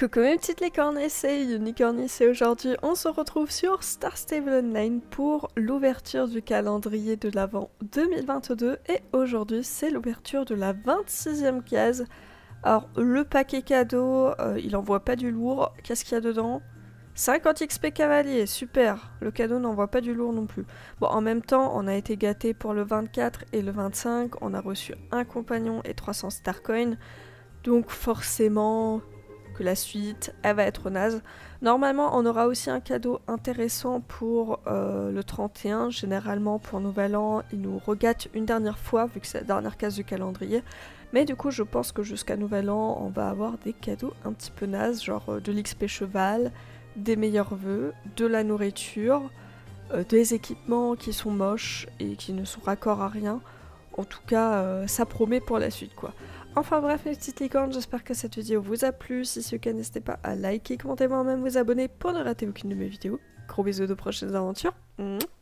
Coucou mes petites licornes, c'est Unicornis et aujourd'hui on se retrouve sur Star Stable Online pour l'ouverture du calendrier de l'Avent 2022 et aujourd'hui c'est l'ouverture de la 26e case. Alors le paquet cadeau, il envoie pas du lourd, qu'est-ce qu'il y a dedans? 50 XP cavalier, super, le cadeau n'envoie pas du lourd non plus. Bon, en même temps, on a été gâtés pour le 24 et le 25, on a reçu un compagnon et 300 Starcoins, donc forcément que la suite, elle va être naze. Normalement, on aura aussi un cadeau intéressant pour le 31, généralement pour Nouvel An, il nous regâte une dernière fois, vu que c'est la dernière case du calendrier. Mais du coup, je pense que jusqu'à Nouvel An, on va avoir des cadeaux un petit peu nazes, genre de l'XP cheval, des meilleurs vœux, de la nourriture, des équipements qui sont moches et qui ne sont raccords à rien. En tout cas, ça promet pour la suite, quoi. Enfin bref, mes petites licornes, j'espère que cette vidéo vous a plu. Si c'est le cas, n'hésitez pas à liker, commenter, moi-même vous abonner pour ne rater aucune de mes vidéos. Gros bisous de prochaines aventures.